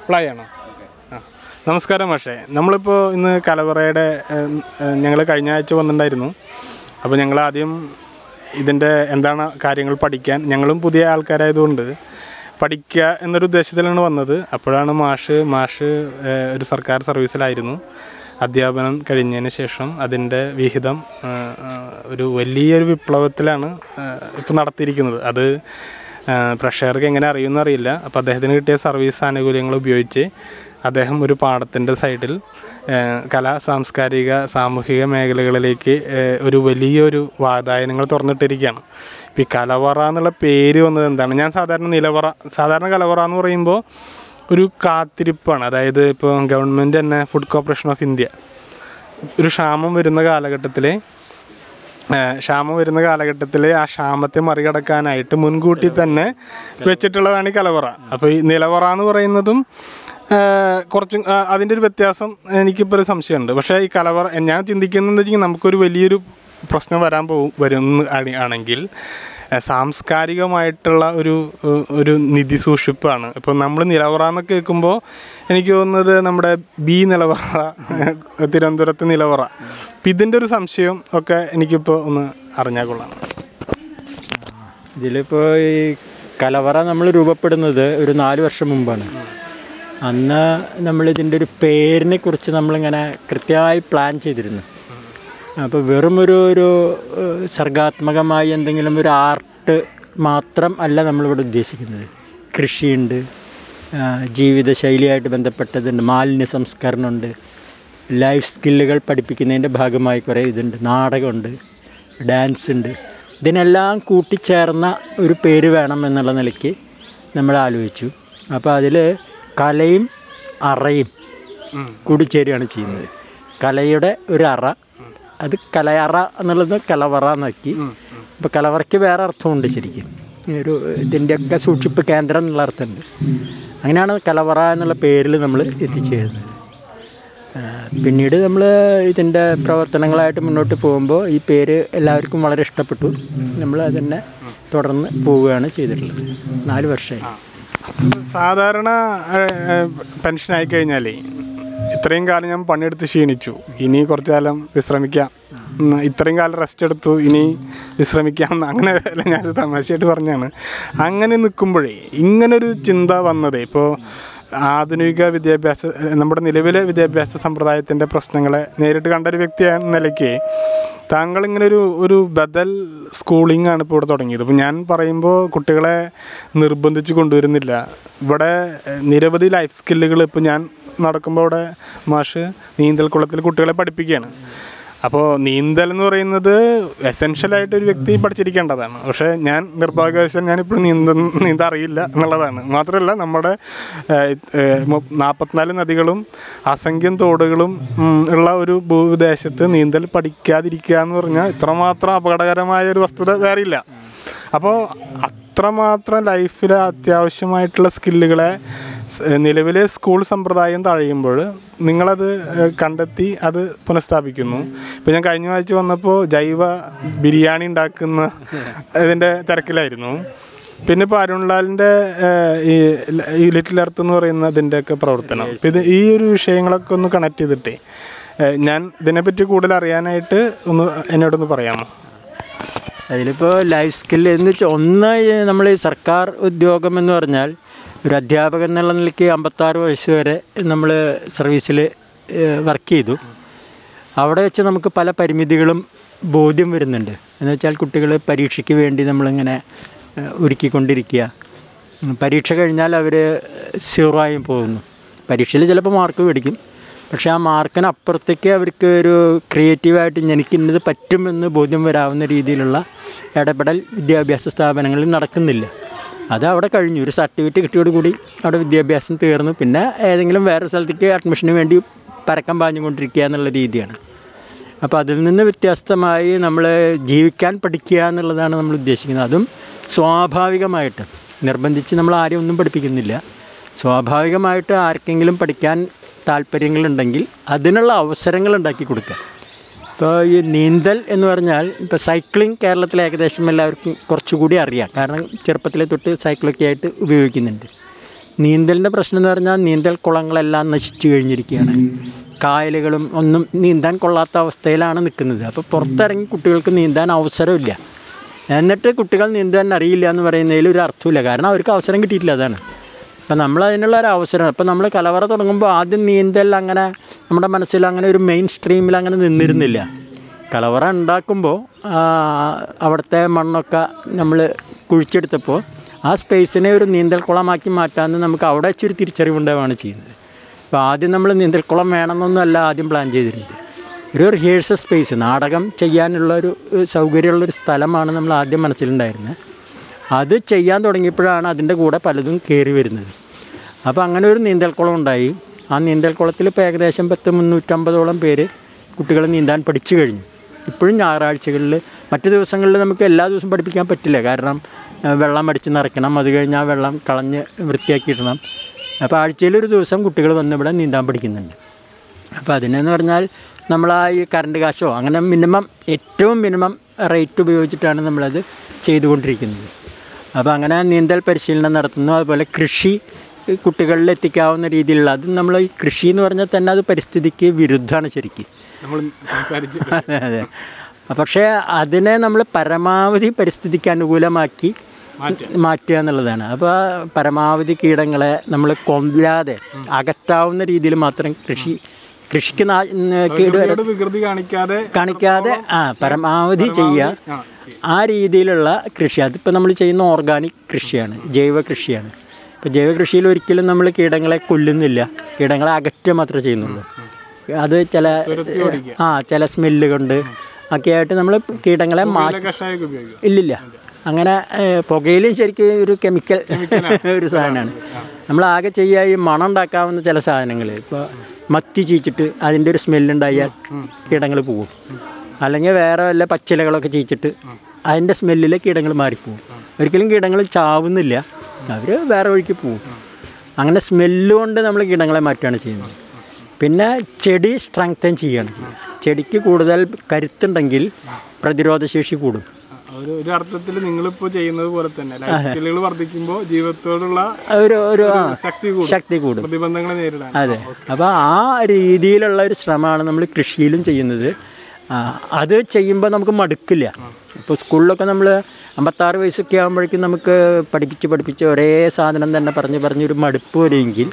Apply ആണോ? ആ, നമസ്കാരം മാഷേ. നമ്മളിപ്പോൾ ഇന്ന് കലവറയുടെ ഞങ്ങൾ കഴിഞ്ഞ ആഴ്ച വന്നിട്ടുണ്ടായിരുന്നു. അപ്പോൾ ഞങ്ങൾ ആദ്യം ഇതിൻ്റെ എന്താണ് കാര്യങ്ങൾ പഠിക്കാൻ, ഞങ്ങളും പുതിയ ആൾക്കാരായതുകൊണ്ട് പഠിക്കുക എന്നൊരു ഉദ്ദേശത്തിലാണ് വന്നത്. അപ്പോഴാണ് മാഷ് ഒരു സർക്കാർ സർവീസിലായിരുന്നു. അധ്യാപനം കഴിഞ്ഞതിന് ശേഷം അതിൻ്റെ വിഹിതം ഒരു വലിയൊരു വിപ്ലവത്തിലാണ് ഇപ്പോൾ നടത്തിയിരിക്കുന്നത്. അത് പ്രേക്ഷകർക്ക് എങ്ങനെ അറിയുമെന്ന് അറിയില്ല. അപ്പോൾ അദ്ദേഹത്തിന് കിട്ടിയ സർവീസ് ആനുകൂല്യങ്ങൾ ഉപയോഗിച്ച് അദ്ദേഹം ഒരു പാടത്തിൻ്റെ സൈഡിൽ കലാ സാംസ്കാരിക സാമൂഹിക മേഖലകളിലേക്ക് ഒരു വലിയൊരു വാതായനങ്ങൾ തുറന്നിട്ടിരിക്കുകയാണ്. ഇപ്പോൾ ഈ കലവറ എന്നുള്ള പേര് വന്നത് എന്താണ്? ഞാൻ സാധാരണ കലവറ എന്ന് പറയുമ്പോൾ ഒരു കാത്തിരിപ്പാണ്. അതായത് ഇപ്പോൾ ഗവൺമെൻറ് തന്നെ ഫുഡ് കോർപ്പറേഷൻ ഓഫ് ഇന്ത്യ ഒരു ക്ഷാമം വരുന്ന കാലഘട്ടത്തിൽ ആ ക്ഷാമത്തെ മറികടക്കാനായിട്ട് മുൻകൂട്ടി തന്നെ വെച്ചിട്ടുള്ളതാണ് ഈ കലവറ. അപ്പോൾ ഈ നിലവറ എന്ന് പറയുന്നതും കുറച്ചും അതിൻ്റെ ഒരു വ്യത്യാസം എനിക്കിപ്പോൾ ഒരു സംശയമുണ്ട്. പക്ഷേ ഈ കലവറ ഞാൻ ചിന്തിക്കുന്നത് വെച്ചാൽ നമുക്കൊരു വലിയൊരു പ്രശ്നം ആണെങ്കിൽ സാംസ്കാരികമായിട്ടുള്ള ഒരു നിധി സൂക്ഷിപ്പാണ്. ഇപ്പോൾ നമ്മൾ നിലവറ എന്നൊക്കെ കേൾക്കുമ്പോൾ എനിക്ക് തോന്നുന്നത് നമ്മുടെ നിലവറ, തിരുവനന്തപുരത്ത് നിലവറ. അപ്പം ഇതിൻ്റെ ഒരു സംശയം ഒക്കെ എനിക്കിപ്പോൾ ഒന്ന് അറിഞ്ഞാൽ കൊള്ളാം. ഇതിലിപ്പോൾ ഈ കലവറ നമ്മൾ രൂപപ്പെടുന്നത് ഒരു 4 വർഷം മുമ്പാണ്. അന്ന് നമ്മളിതിൻ്റെ ഒരു പേരിനെ കുറിച്ച് നമ്മളിങ്ങനെ കൃത്യമായി പ്ലാൻ ചെയ്തിരുന്നു. അപ്പോൾ വെറുമൊരു സർഗാത്മകമായി എന്തെങ്കിലും ഒരു ആർട്ട് മാത്രം അല്ല നമ്മളിവിടെ ഉദ്ദേശിക്കുന്നത്. കൃഷിയുണ്ട്, ജീവിതശൈലിയായിട്ട് ബന്ധപ്പെട്ടതുണ്ട്, മാലിന്യ സംസ്കരണമുണ്ട്, ലൈഫ് സ്കില്ലുകൾ പഠിപ്പിക്കുന്നതിൻ്റെ ഭാഗമായി കുറേ ഇതുണ്ട്, നാടകമുണ്ട്, ഡാൻസ് ഉണ്ട്. ഇതിനെല്ലാം കൂട്ടിച്ചേർന്ന ഒരു പേര് വേണം എന്നുള്ള നിലയ്ക്ക് നമ്മൾ ആലോചിച്ചു. അപ്പോൾ അതിൽ കലയും അറയും കൂടിച്ചേരുകയാണ് ചെയ്യുന്നത്. കലയുടെ ഒരു അറ, അത് കലയറ എന്നുള്ളത് കലവറ എന്നാക്കി. ഇപ്പോൾ കലവറയ്ക്ക് വേറെ അർത്ഥമുണ്ട് ശരിക്കും. ഇതിൻ്റെയൊക്കെ സൂക്ഷിപ്പ് കേന്ദ്രം എന്നുള്ള അർത്ഥമുണ്ട്. അങ്ങനെയാണ് കലവറ എന്നുള്ള പേരിൽ നമ്മൾ എത്തിച്ചേരുന്നത്. പിന്നീട് നമ്മൾ ഇതിൻ്റെ പ്രവർത്തനങ്ങളായിട്ട് മുന്നോട്ട് പോകുമ്പോൾ ഈ പേര് എല്ലാവർക്കും വളരെ ഇഷ്ടപ്പെട്ടു. നമ്മൾ അതിനെ തുടർന്ന് പോവുകയാണ് ചെയ്തിട്ടുള്ളത്. 4 വർഷമായി. സാധാരണ പെൻഷനായി കഴിഞ്ഞാലേ ഇത്രയും കാലം ഞാൻ പണിയെടുത്ത് ക്ഷീണിച്ചു, ഇനി കുറച്ചു കാലം വിശ്രമിക്കാം, ഇത്രയും കാലം റെസ്റ്റ് എടുത്തു, ഇനി വിശ്രമിക്കാം, അങ്ങനെ ഞാനൊരു തമാശയായിട്ട് പറഞ്ഞാണ്. അങ്ങനെ നിൽക്കുമ്പോഴേ ഇങ്ങനൊരു ചിന്ത വന്നതേ ഇപ്പോൾ ആധുനിക നമ്മുടെ നിലവിലെ വിദ്യാഭ്യാസ സമ്പ്രദായത്തിൻ്റെ പ്രശ്നങ്ങളെ നേരിട്ട് കണ്ടൊരു വ്യക്തിയെന്ന നിലയ്ക്ക് താങ്കളിങ്ങനെ ഒരു ബദൽ സ്കൂളിംഗ് ആണ് ഇപ്പോൾ ഇവിടെ തുടങ്ങിയത്. ഇപ്പോൾ ഞാൻ പറയുമ്പോൾ കുട്ടികളെ നിർബന്ധിച്ച് കൊണ്ടുവരുന്നില്ല. ഇവിടെ നിരവധി ലൈഫ് സ്കില്ലുകൾ ഇപ്പോൾ ഞാൻ നടക്കുമ്പോൾ ഇവിടെ മാഷ് നീന്തൽക്കുളത്തിൽ കുട്ടികളെ പഠിപ്പിക്കുകയാണ്. അപ്പോൾ നീന്തൽ എന്ന് പറയുന്നത് എസെൻഷ്യലായിട്ട് ഒരു വ്യക്തി പഠിച്ചിരിക്കേണ്ടതാണ്. പക്ഷേ ഞാൻ നിർഭാഗ്യവശാൽ ഞാനിപ്പോൾ നീന്താൻ അറിയില്ല എന്നുള്ളതാണ്. മാത്രമല്ല നമ്മുടെ 44 നദികളും അസംഖ്യം തോടുകളും ഉള്ള ഒരു ഭൂവിദേശത്ത് നീന്തൽ പഠിക്കാതിരിക്കുക എന്ന് പറഞ്ഞാൽ ഇത്രമാത്രം അപകടകരമായ ഒരു വസ്തുത വേറെയില്ല. അപ്പോൾ അത്രമാത്രം ലൈഫിൽ അത്യാവശ്യമായിട്ടുള്ള സ്കില്ലുകളെ നിലവിലെ സ്കൂൾ സമ്പ്രദായം തഴയുമ്പോൾ നിങ്ങളത് കണ്ടെത്തി അത് പുനഃസ്ഥാപിക്കുന്നു. ഇപ്പോൾ ഞാൻ കഴിഞ്ഞ ആഴ്ച വന്നപ്പോൾ ജൈവ ബിരിയാണി ഉണ്ടാക്കുന്ന ഇതിൻ്റെ തിരക്കിലായിരുന്നു. പിന്നെ ഇപ്പോൾ അരുൺലാലിൻ്റെ ഈ ലിറ്റിൽ എർത്ത് എന്ന് പറയുന്ന ഇതിൻ്റെയൊക്കെ പ്രവർത്തനം, ഇത് ഈ ഒരു വിഷയങ്ങളൊക്കെ ഒന്ന് കണക്ട് ചെയ്തിട്ടേ ഞാൻ ഇതിനെപ്പറ്റി കൂടുതൽ അറിയാനായിട്ട് എന്നോടൊന്ന് പറയാമോ? അതിലിപ്പോൾ ലൈഫ് സ്കില്ല് എന്ന് വെച്ചാൽ നമ്മൾ ഈ സർക്കാർ ഉദ്യോഗം എന്ന് പറഞ്ഞാൽ ഒരു അധ്യാപകൻ എന്നുള്ള നിലയ്ക്ക് 56 വയസ്സ് വരെ നമ്മൾ സർവീസിൽ വർക്ക് ചെയ്തു. അവിടെ വെച്ച് നമുക്ക് പല പരിമിതികളും ബോധ്യം വരുന്നുണ്ട്. എന്ന് വെച്ചാൽ കുട്ടികൾ പരീക്ഷയ്ക്ക് വേണ്ടി നമ്മളിങ്ങനെ ഒരുക്കിക്കൊണ്ടിരിക്കുക. പരീക്ഷ കഴിഞ്ഞാൽ അവർ 0 ആയി പോകുന്നു. പരീക്ഷയിൽ ചിലപ്പോൾ മാർക്ക് മേടിക്കും, പക്ഷേ ആ മാർക്കിനപ്പുറത്തേക്ക് അവർക്ക് ഒരു ക്രിയേറ്റീവായിട്ട് എനിക്കിന്നത് പറ്റുമെന്ന് ബോധ്യം വരാവുന്ന രീതിയിലുള്ള ഇടപെടൽ വിദ്യാഭ്യാസ സ്ഥാപനങ്ങളിൽ നടക്കുന്നില്ല. അത് അവിടെ കഴിഞ്ഞു. ഒരു സർട്ടിഫിക്കറ്റ് കിട്ടിയോടുകൂടി അവിടെ വിദ്യാഭ്യാസം തീർന്നു. പിന്നെ ഏതെങ്കിലും വേറെ സ്ഥലത്തേക്ക് അഡ്മിഷന് വേണ്ടി പരക്കം പാഞ്ഞുകൊണ്ടിരിക്കുക എന്നുള്ള രീതിയാണ്. അപ്പോൾ അതിൽ നിന്ന് വ്യത്യസ്തമായി നമ്മൾ ജീവിക്കാൻ പഠിക്കുക എന്നുള്ളതാണ് നമ്മൾ ഉദ്ദേശിക്കുന്നത്. അതും സ്വാഭാവികമായിട്ട് നിർബന്ധിച്ച് നമ്മൾ ആരെയും ഒന്നും പഠിപ്പിക്കുന്നില്ല. സ്വാഭാവികമായിട്ട് ആർക്കെങ്കിലും പഠിക്കാൻ താല്പര്യങ്ങളുണ്ടെങ്കിൽ അതിനുള്ള അവസരങ്ങൾ ഉണ്ടാക്കി കൊടുക്കുക. ഇപ്പോൾ ഈ നീന്തൽ എന്ന് പറഞ്ഞാൽ ഇപ്പോൾ സൈക്ലിംഗ് കേരളത്തിൽ ഏകദേശം എല്ലാവർക്കും കുറച്ചുകൂടി അറിയാം. കാരണം ചെറുപ്പത്തിലെ തൊട്ട് സൈക്കിളൊക്കെ ആയിട്ട് ഉപയോഗിക്കുന്നുണ്ട്. നീന്തലിൻ്റെ പ്രശ്നം എന്ന് പറഞ്ഞാൽ നീന്തൽ കുളങ്ങളെല്ലാം നശിച്ചു കഴിഞ്ഞിരിക്കുകയാണ്. കായലുകളും ഒന്നും നീന്താൻ കൊള്ളാത്ത അവസ്ഥയിലാണ് നിൽക്കുന്നത്. അപ്പോൾ പുറത്തിറങ്ങി കുട്ടികൾക്ക് നീന്താൻ അവസരമില്ല. എന്നിട്ട് കുട്ടികൾ നീന്താൻ അറിയില്ല എന്ന് പറയുന്നതിൽ ഒരു അർത്ഥമില്ല. കാരണം അവർക്ക് അവസരം കിട്ടിയിട്ടില്ല. അതാണ്. അപ്പം നമ്മൾ അതിനുള്ള ഒരു അവസരം. അപ്പം നമ്മൾ കലവറ തുടങ്ങുമ്പോൾ ആദ്യം നീന്തൽ അങ്ങനെ നമ്മുടെ മനസ്സിൽ അങ്ങനെ ഒരു മെയിൻ സ്ട്രീമിൽ അങ്ങനെ നിന്നിരുന്നില്ല. കലവറ ഉണ്ടാക്കുമ്പോൾ അവിടുത്തെ മണ്ണൊക്കെ നമ്മൾ കുഴിച്ചെടുത്തപ്പോൾ ആ സ്പേസിനെ ഒരു നീന്തൽ കുളമാക്കി മാറ്റാമെന്ന് നമുക്ക് അവിടെ ഇച്ചിരി തിരിച്ചറിവുണ്ടാവുകയാണ് ചെയ്യുന്നത്. അപ്പോൾ ആദ്യം നമ്മൾ നീന്തൽക്കുളം വേണമെന്നൊന്നുമല്ല ആദ്യം പ്ലാൻ ചെയ്തിരുന്നത്. ഒരു റിഹേഴ്സൽ സ്പേസ്, നാടകം ചെയ്യാനുള്ള ഒരു സൗകര്യമുള്ളൊരു സ്ഥലമാണ് നമ്മൾ ആദ്യം മനസ്സിലുണ്ടായിരുന്നത്. അത് ചെയ്യാൻ തുടങ്ങിയപ്പോഴാണ് അതിൻ്റെ കൂടെ പലതും കയറി വരുന്നത്. അപ്പോൾ അങ്ങനെ ഒരു നീന്തൽക്കുളം ഉണ്ടായി. ആ നീന്തൽക്കുളത്തിൽ ഇപ്പോൾ ഏകദേശം 350ഓളം പേര് കുട്ടികൾ നീന്താൻ പഠിച്ചു കഴിഞ്ഞു. ഇപ്പോഴും ഞായറാഴ്ചകളിൽ, മറ്റു ദിവസങ്ങളിൽ നമുക്ക് എല്ലാ ദിവസവും പഠിപ്പിക്കാൻ പറ്റില്ല. കാരണം വെള്ളം അടിച്ച് നിറയ്ക്കണം, അത് കഴിഞ്ഞ് ആ വെള്ളം കളഞ്ഞ് വൃത്തിയാക്കിയിടണം. അപ്പോൾ ആഴ്ചയിലൊരു ദിവസം കുട്ടികൾ വന്ന് ഇവിടെ നീന്താൻ പഠിക്കുന്നുണ്ട്. അപ്പോൾ അതിനെന്ന് പറഞ്ഞാൽ നമ്മൾ ഈ കറണ്ട് കാശോ അങ്ങനെ ഏറ്റവും മിനിമം റേറ്റ് ഉപയോഗിച്ചിട്ടാണ് നമ്മളത് ചെയ്തുകൊണ്ടിരിക്കുന്നത്. അപ്പോൾ അങ്ങനെ നീന്തൽ പരിശീലനം നടത്തുന്നു. അതുപോലെ കൃഷി കുട്ടികളിൽ എത്തിക്കാവുന്ന രീതിയിലുള്ള, അത് നമ്മൾ ഈ കൃഷി എന്ന് പറഞ്ഞാൽ തന്നെ അത് പരിസ്ഥിതിക്ക് വിരുദ്ധമാണ് ശരിക്കും. അതെ. പക്ഷേ അതിനെ നമ്മൾ പരമാവധി പരിസ്ഥിതിക്ക് അനുകൂലമാക്കി മാറ്റുക എന്നുള്ളതാണ്. അപ്പോൾ പരമാവധി കീടങ്ങളെ നമ്മൾ കൊല്ലാതെ അകറ്റാവുന്ന രീതിയിൽ മാത്രം കൃഷിക്ക് കാണിക്കാതെ പരമാവധി ചെയ്യുക. ആ രീതിയിലുള്ള കൃഷി, അതിപ്പോൾ നമ്മൾ ചെയ്യുന്ന ഓർഗാനിക് കൃഷിയാണ്, ജൈവ കൃഷിയാണ്. ഇപ്പോൾ ജൈവ കൃഷിയിൽ ഒരിക്കലും നമ്മൾ കീടങ്ങളെ കൊല്ലുന്നില്ല, കീടങ്ങളെ അകറ്റുക മാത്രമേ ചെയ്യുന്നുള്ളൂ. അത് ചില സ്മെല്ല് കൊണ്ട് ഒക്കെ ആയിട്ട് നമ്മൾ കീടങ്ങളെ ഇല്ലില്ല. അങ്ങനെ പുകയിലും ശരിക്കും ഒരു കെമിക്കൽ ഒരു സാധനമാണ്. നമ്മളാകെ ചെയ്യുക ഈ മണം ഉണ്ടാക്കാവുന്ന ചില സാധനങ്ങൾ. ഇപ്പോൾ മത്തി ചീച്ചിട്ട് അതിൻ്റെ ഒരു സ്മെല്ലുണ്ടായാൽ കീടങ്ങൾ പോകും. അല്ലെങ്കിൽ വേറെ വല്ല പച്ചിലകളൊക്കെ ചീച്ചിട്ട് അതിൻ്റെ സ്മെല്ലിൽ കീടങ്ങൾ മാറിപ്പോവും. ഒരിക്കലും കീടങ്ങൾ ചാവുന്നില്ല, അവർ വേറെ വഴിക്ക് പോവും. അങ്ങനെ സ്മെല്ല് കൊണ്ട് നമ്മൾ കീടങ്ങളെ മാറ്റുകയാണ് ചെയ്യുന്നത്. പിന്നെ ചെടി സ്ട്രെങ്തൻ ചെയ്യുകയാണ് ചെയ്യുന്നത്. ചെടിക്ക് കൂടുതൽ കരുത്തുണ്ടെങ്കിൽ പ്രതിരോധശേഷി കൂടും. ഒരു അർത്ഥത്തിൽ നിങ്ങളിപ്പോൾ ചെയ്യുന്നത് പോലെ തന്നെ ലൈഫ് വർദ്ധിക്കുമ്പോൾ ജീവിതത്തോടുള്ള ഒരു ശക്തി കൂടും, പ്രതിബന്ധങ്ങളെ നേരിടാൻ. അതെ. അപ്പോൾ ആ രീതിയിലുള്ള ഒരു ശ്രമമാണ് നമ്മൾ കൃഷിയിലും ചെയ്യുന്നത്. അത് ചെയ്യുമ്പോൾ നമുക്ക് മടുക്കില്ല. ഇപ്പോൾ സ്കൂളിലൊക്കെ നമ്മൾ 56 വയസ്സൊക്കെ ആകുമ്പോഴേക്കും നമുക്ക് പഠിപ്പിച്ച് ഒരേ സാധനം തന്നെ പറഞ്ഞൊരു മടുപ്പ് വരുമെങ്കിൽ,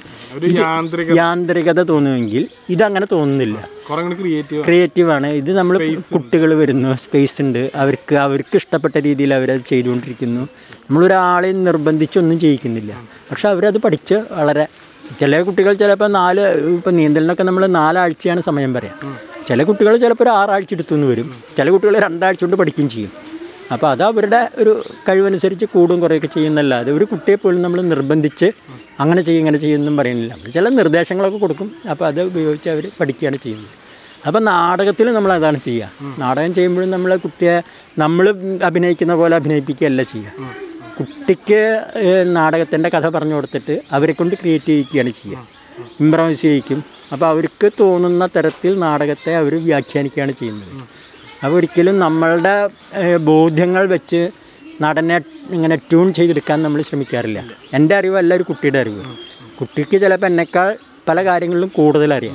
യാന്ത്രികത തോന്നുമെങ്കിൽ ഇതങ്ങനെ തോന്നുന്നില്ല. ക്രിയേറ്റീവാണ്. ഇത് നമ്മൾ കുട്ടികൾ വരുന്നു, സ്പേസ് ഉണ്ട്, അവർക്ക് ഇഷ്ടപ്പെട്ട രീതിയിൽ അവരത് ചെയ്തുകൊണ്ടിരിക്കുന്നു. നമ്മളൊരാളെ നിർബന്ധിച്ചൊന്നും ചെയ്യിക്കുന്നില്ല. പക്ഷെ അവരത് പഠിച്ച് വളരെ, ചില കുട്ടികൾ ചിലപ്പോൾ ഇപ്പോൾ നീന്തലിനൊക്കെ നമ്മൾ 4 ആഴ്ചയാണ് സമയം പറയാം. ചില കുട്ടികൾ ചിലപ്പോൾ ഒരു 6 ആഴ്ച എടുത്തുനിന്ന് വരും. ചില കുട്ടികൾ 2 ആഴ്ച കൊണ്ട് പഠിക്കുകയും ചെയ്യും. അപ്പോൾ അത് അവരുടെ ഒരു കഴിവനുസരിച്ച് കൂടും കുറേയൊക്കെ ചെയ്യുന്നല്ലാതെ ഒരു കുട്ടിയെ പോലും നമ്മൾ നിർബന്ധിച്ച് അങ്ങനെ ഇങ്ങനെ ചെയ്യുമെന്നും പറയുന്നില്ല. നമ്മൾ ചില നിർദ്ദേശങ്ങളൊക്കെ കൊടുക്കും. അപ്പോൾ അത് ഉപയോഗിച്ച് അവർ പഠിക്കുകയാണ് ചെയ്യുന്നത്. അപ്പോൾ നാടകത്തിൽ നമ്മൾ അതാണ് ചെയ്യുക. നാടകം ചെയ്യുമ്പോഴും നമ്മൾ കുട്ടിയെ നമ്മൾ അഭിനയിക്കുന്ന പോലെ അഭിനയിപ്പിക്കുകയല്ല ചെയ്യുക. കുട്ടിക്ക് നാടകത്തിൻ്റെ കഥ പറഞ്ഞു കൊടുത്തിട്ട് അവരെ കൊണ്ട് ക്രിയേറ്റ് ചെയ്യിക്കുകയാണ് ചെയ്യുക. ഇംപ്രവൈസ് ചെയ്യിക്കും. അപ്പോൾ അവർക്ക് തോന്നുന്ന തരത്തിൽ നാടകത്തെ അവർ വ്യാഖ്യാനിക്കുകയാണ് ചെയ്യുന്നത്. അപ്പോൾ ഒരിക്കലും നമ്മളുടെ ബോധ്യങ്ങൾ വെച്ച് നടനെ ഇങ്ങനെ ട്യൂൺ ചെയ്തെടുക്കാൻ നമ്മൾ ശ്രമിക്കാറില്ല. എൻ്റെ അറിവല്ല ഒരു കുട്ടിയുടെ അറിവ്. കുട്ടിക്ക് ചിലപ്പോൾ എന്നെക്കാൾ പല കാര്യങ്ങളിലും കൂടുതലറിയാം.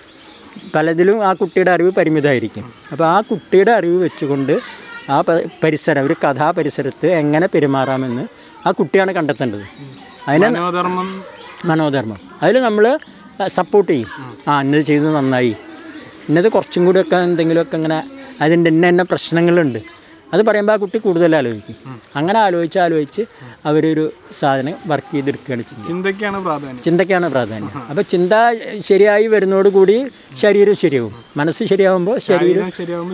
പലതിലും ആ കുട്ടിയുടെ അറിവ് പരിമിതമായിരിക്കും. അപ്പോൾ ആ കുട്ടിയുടെ അറിവ് വെച്ചുകൊണ്ട് ആ പരിസരം, ഒരു കഥാപരിസരത്ത് എങ്ങനെ പെരുമാറാമെന്ന് ആ കുട്ടിയാണ് കണ്ടെത്തേണ്ടത്. അതിന് മനോധർമ്മം അതിൽ നമ്മൾ സപ്പോർട്ട് ചെയ്യും. ഇന്നത് ചെയ്ത് നന്നായി, ഇന്നത് കുറച്ചും കൂടിയൊക്കെ എന്തെങ്കിലുമൊക്കെ ഇങ്ങനെ അതിൻ്റെ ഇന്ന പ്രശ്നങ്ങളുണ്ട്, അത് പറയുമ്പോൾ ആ കുട്ടി കൂടുതൽ ആലോചിക്കും. അങ്ങനെ ആലോചിച്ച് അവരൊരു സാധനം വർക്ക് ചെയ്തെടുക്കുകയാണ് ചെയ്യുന്നത്. ചിന്തയ്ക്കാണ് പ്രാധാന്യം. അപ്പോൾ ചിന്ത ശരിയായി വരുന്നതോടുകൂടി ശരീരം ശരിയാവും. മനസ്സ് ശരിയാവുമ്പോൾ ശരീരം